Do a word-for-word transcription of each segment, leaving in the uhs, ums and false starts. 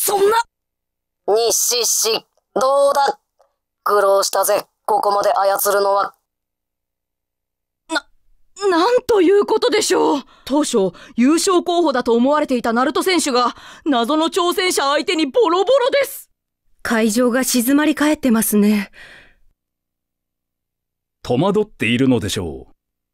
そんな。 日獅子、どうだ。苦労したぜ、ここまで操るのは。 な、なんということでしょう。当初、優勝候補だと思われていたナルト選手が、謎の挑戦者相手にボロボロです。 会場が静まり返ってますね。 戸惑っているのでしょう。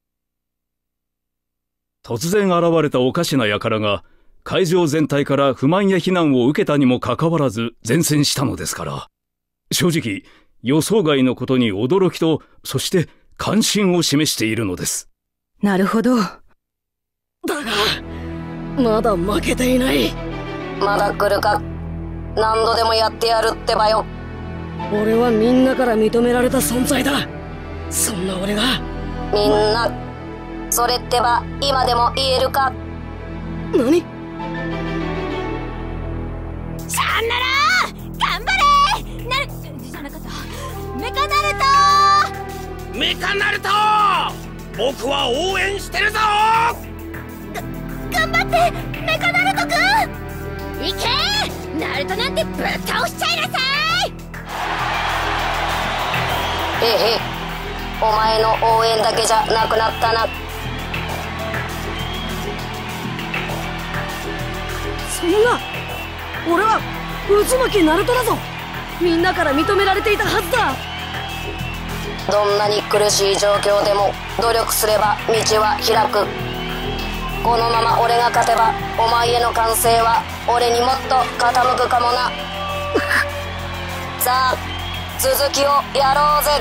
突然現れたおかしな輩が、会場全体から不満や非難を受けたにもかかわらず善戦したのですから、正直予想外のことに驚きと、そして関心を示しているのです。 なるほど。 だが、まだ負けていない。 まだ来るか。何度でもやってやるってばよ。 俺はみんなから認められた存在だ。そんな俺が。 みんな、それってば今でも言えるか。 何？ さんなら頑張れなるじゃなかったメカナルトメカナルト僕は応援してるぞ。 が頑張ってメカナルトくん。いけナルトなんてぶっ倒しちゃいなさい。 へへ、お前の応援だけじゃなくなったな。 そんな。俺は渦巻きナルトだぞ。みんなから認められていたはずだ。 どんなに苦しい状況でも努力すれば道は開く。このまま俺が勝てばお前への歓声は俺にもっと傾くかもな。さあ続きをやろうぜ。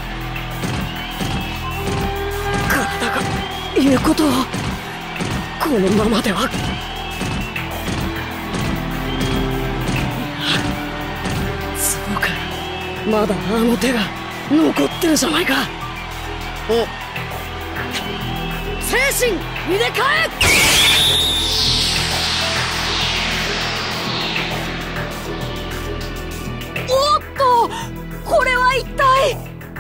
体が言うことをこのままでは。そうか、まだあの手が残ってるじゃないか。 うん。 精神入れ替え。おっと、これは一体。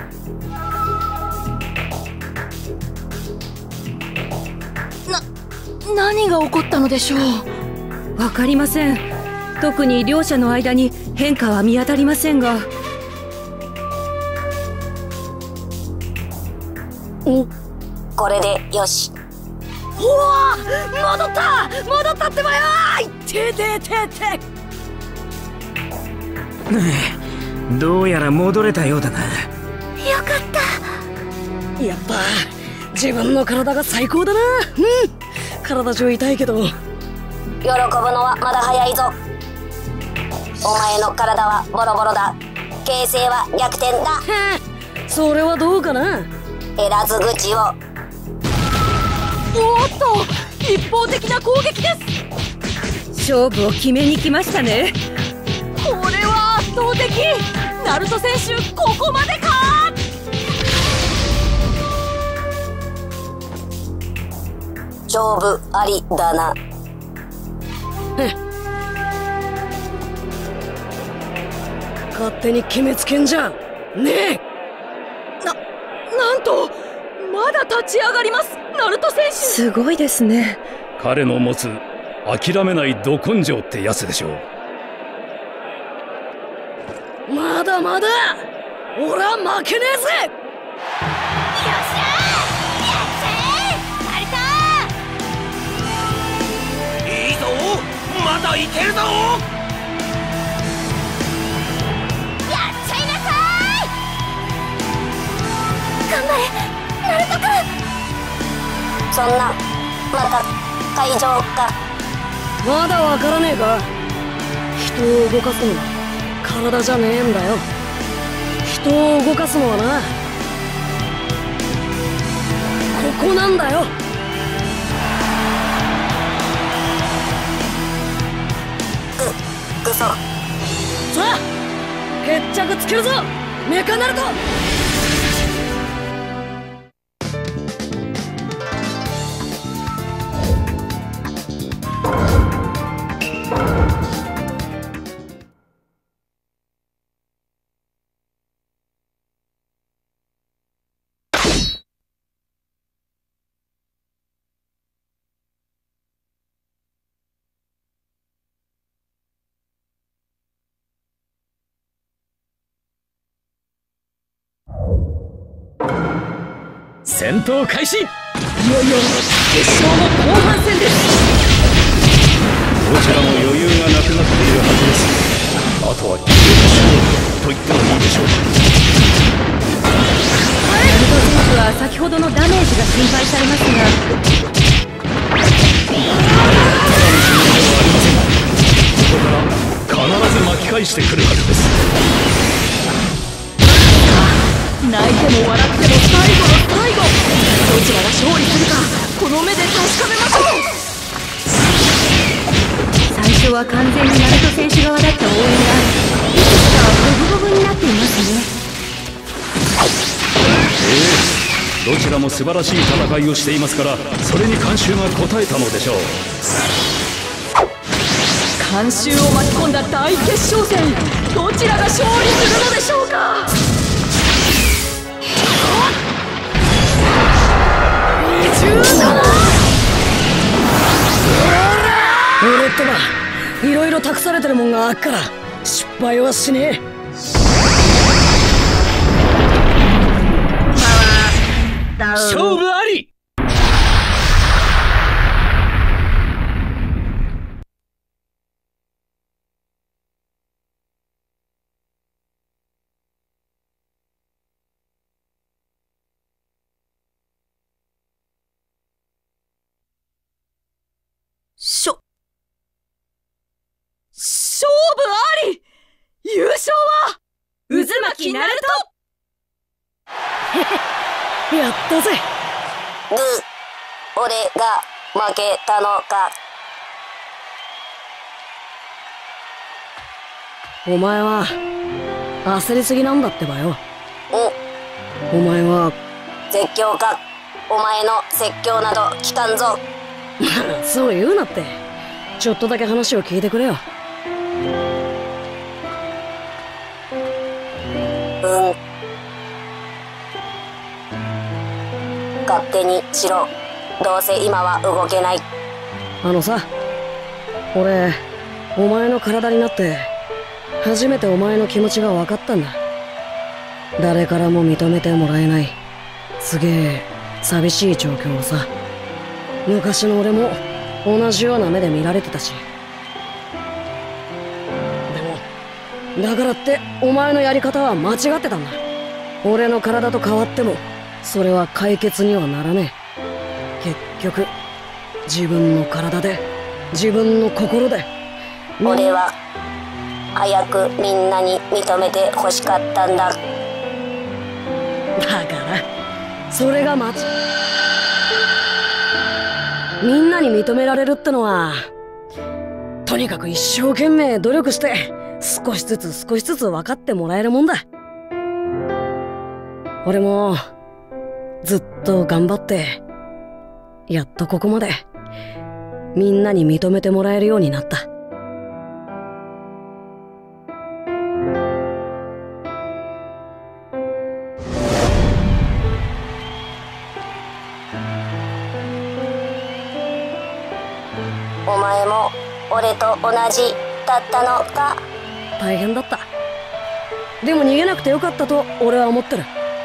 な、何が起こったのでしょう。 わかりません。特に両者の間に変化は見当たりませんが。 お、 これでよし。 うわ、戻った戻ったってばよーい。てててて。 どうやら戻れたようだな。 よかった。 やっぱ自分の体が最高だな。うん、体中痛いけど。 喜ぶのはまだ早いぞ。お前の体はボロボロだ。形勢は逆転だ。 それはどうかな。 減らず口を。 おっと、一方的な攻撃です。 勝負を決めに来ましたね。 これは圧倒的。ナルト選手、ここまでか。 勝負ありだな。 勝手に決めつけんじゃねえ。な、なんとまだ立ち上がります、ナルト選手。 すごいですね。 彼の持つ諦めないど根性ってやつでしょう。 まだまだ俺は負けねえぜ。 よっしゃーやっちゃえナルト。 いいぞまだいけるぞ。 頑張れナルトくん。 そんな、また会場か。 まだわからねえか。人を動かすのは体じゃねえんだよ。人を動かすのはな、ここなんだよ。 く、くそ。 さあ決着つけるぞメカナルト。 戦闘開始。いよいよ決勝の後半戦です。 どちらも余裕がなくなっているはずです。あとは決勝と言ってもいいでしょう。 ナルト選手は先ほどのダメージが心配されますが、 必ず巻き返してくるはずです。 泣いても笑っても最後の最後、どちらが勝利するかこの目で確かめましょう。 最初は完全にナルト選手側だった応援がいつしか五分五分になっていますね。 ええ、どちらも素晴らしい戦いをしていますから、それに観衆が応えたのでしょう。 観衆を巻き込んだ大決勝戦、どちらが勝利するのでしょうか。 俺ってばいろいろ託されてるもんがあっから失敗はしねえ。 勝負あり。 しょ勝負あり。優勝は渦巻ナルト。 やったぜ。 グー、俺が負けたのか。 お前は焦りすぎなんだってばよ。 うん、 お前は絶叫か。お前の説教など聞かんぞ。 そう言うなって。ちょっとだけ話を聞いてくれよ。 うん、勝手にしろ。どうせ今は動けない。 あのさ、俺お前の体になって初めてお前の気持ちが分かったんだ。誰からも認めてもらえないすげえ寂しい状況をさ。昔の俺も同じような目で見られてたし。でもだからってお前のやり方は間違ってたんだ。俺の体と変わってもそれは解決にはならねえ。結局自分の体で自分の心で。 俺は早くみんなに認めて欲しかったんだ。 だからそれが間違みんなに認められるってのはとにかく一生懸命努力して少しずつ少しずつ分かってもらえるもんだ。俺もずっと頑張ってやっとここまでみんなに認めてもらえるようになった。 お前も俺と同じだったのか。 大変だった。でも逃げなくてよかったと俺は思ってる。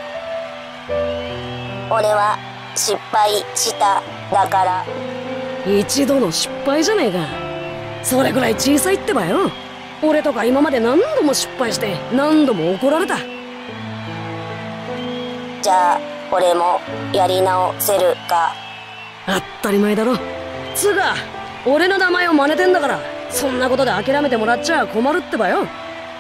俺は失敗しただから。 一度の失敗じゃねえか。それくらい小さいってばよ。俺とか今まで何度も失敗して何度も怒られた。 じゃあ俺もやり直せるか。 当たり前だろ。つうか俺の名前を真似てんだから、そんなことで諦めてもらっちゃ困るってばよ。 う、うん。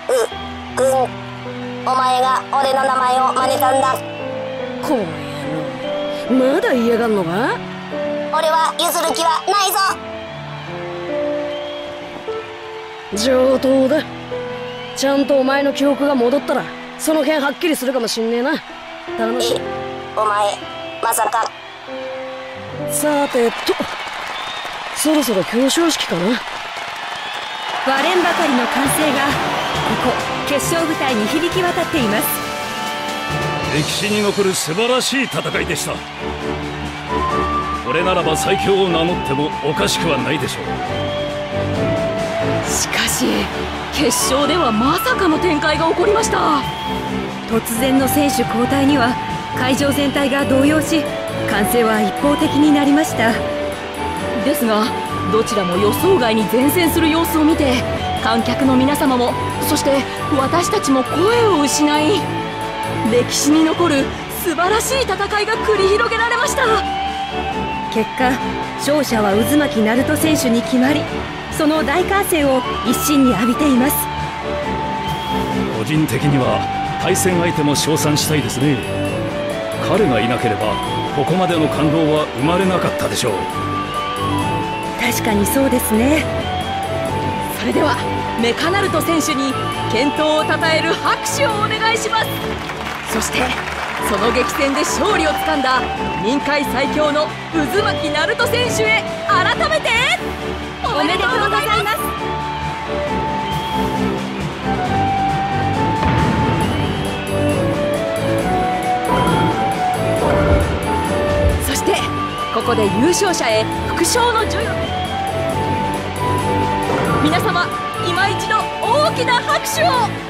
お前が俺の名前を真似たんだ。 この野郎、まだ嫌がんのか。 俺は譲る気はないぞ。 上等だ。ちゃんとお前の記憶が戻ったらその辺はっきりするかもしんねえな。頼む。 え、お前まさか。 さてと、そろそろ表彰式かな。 割れんばかりの歓声がここ決勝舞台に響き渡っています。 歴史に残る素晴らしい戦いでした。これならば最強を名乗ってもおかしくはないでしょう。 しかし決勝ではまさかの展開が起こりました。 突然の選手交代には会場全体が動揺し、歓声は一方的になりました。 ですがどちらも予想外に善戦する様子を見て、観客の皆様もそして私たちも声を失い、歴史に残る素晴らしい戦いが繰り広げられました。 結果、勝者は渦巻ナルト選手に決まり、その大歓声を一身に浴びています。 個人的には対戦相手も称賛したいですね。彼がいなければここまでの感動は生まれなかったでしょう。 確かにそうですね。 それではメカナルト選手に健闘をたたえる拍手をお願いします。そしてその激戦で勝利をつかんだ任界最強の渦巻ナルト選手へ改めておめでとうございます。 そしてここで優勝者へ副賞の授与。皆様今一度大きな拍手を。